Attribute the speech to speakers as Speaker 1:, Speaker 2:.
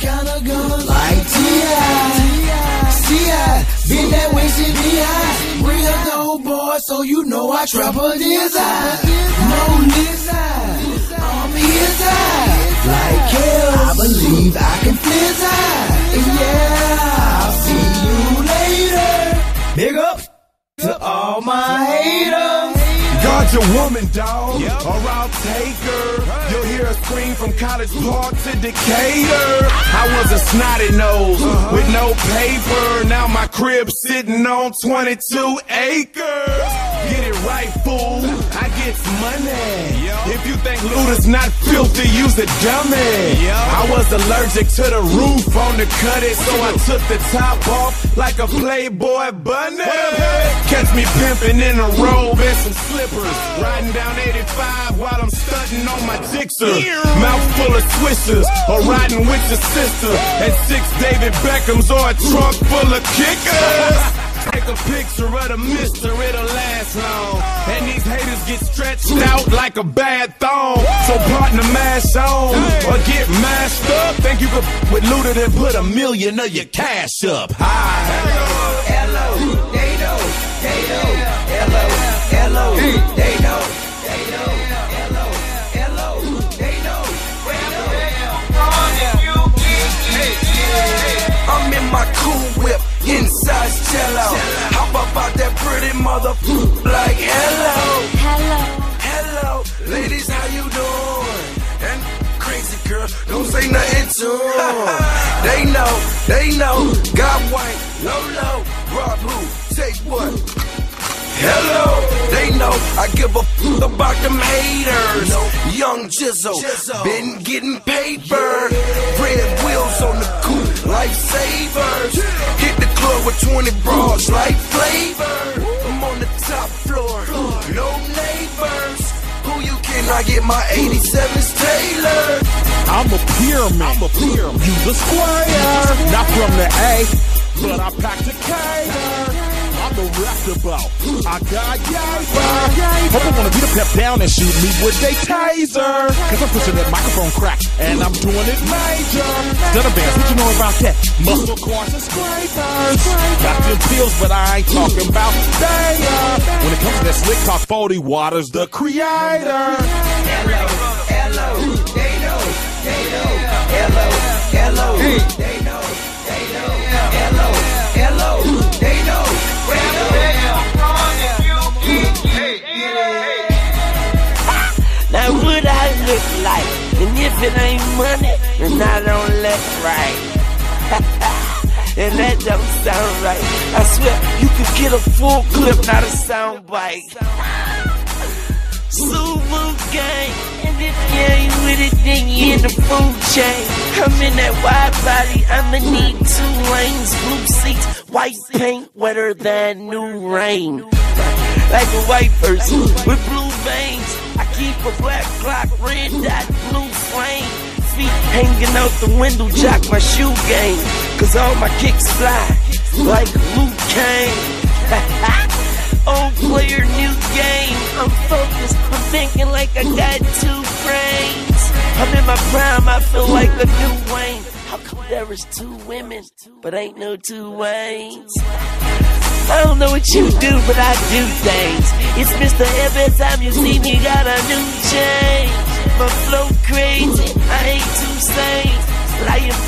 Speaker 1: kind of guns like T.I. Been that way since B.I. Real dope boy, so you know I trap a desire. Mona I'm his eye. Like hell, I believe I can fizz yeah, I'll see you later. Big up to all my haters.
Speaker 2: Guard your woman, dawg, or I'll take her. You'll hear a scream from College Park to Decatur. I was a snotty nose with no paper. Now my crib sitting on 22 acres. Get it right, fool. I get money. If you think loot is not filthy, use a dummy. I was allergic to the roof on the cutty, so I took the top off like a Playboy bunny. Catch me pimping in a robe and some slippers, riding down 85 while I'm stunting on my Gixxer. Mouth full of swishers, or riding with your sister, and 6 David Beckhams or a trunk full of kickers. Take a picture of the mister, it'll last long. And these haters get stretched out like a bad thong. So partner mash on, or get mashed up. Think you could with looted and put $1 million of your cash up. Hi.
Speaker 1: Hello, they know, hello, they know, hello, they know. I'm in my cool whip, inside cello. How about that pretty mother like hello, ladies, how you doing? And crazy girl, don't say nothing to 'em. They know, got white, low, rob who, take what? Hello, they know I give a f about them haters. Young Jizzle, been getting paper. Red wheels on the coupe, lifesavers. Hit the club with 20 bras like flavor. I'm on the top floor, no neighbors. Who you can I get my 87s tailored?
Speaker 3: I'm a pyramid, you the square. Not from the A, but I packed a cater. I'm the roundabout, I got yaver. Hope I wanna beat a pep down and shoot me with a taser. Cause I'm pushing that microphone crack, and I'm doing it major. Stutter bands, what you know about that? Muscle cars and scrapers. Got them pills, but I ain't talking about Bayer. When it comes to that slick talk, 40 Waters, the creator.
Speaker 1: Hello, they know, hello, they know, hello, they know.
Speaker 4: Now what I look like, and if it ain't money, then I don't look right. And that don't sound right. I swear you could get a full clip, not a sound bite. Subaru gang, and if you ain't with it, then you in the food chain. I'm in that wide body, I'ma need 2 lanes, blue seats, white paint, wetter than new rain. Like a white person with blue veins, I keep a black clock, red dot, blue flame. Feet hanging out the window, jock my shoe game. Cause all my kicks fly like Luke Kane. Old player, new game. I'm focused, I'm thinking like I got 2 brains. I'm in my prime, I feel like a new Wayne. How come there is 2 women, but ain't no 2 Waynes? I don't know what you do, but I do things. It's Mr. Every time you see me, got a new change. My flow crazy, I ain't too sane, but I am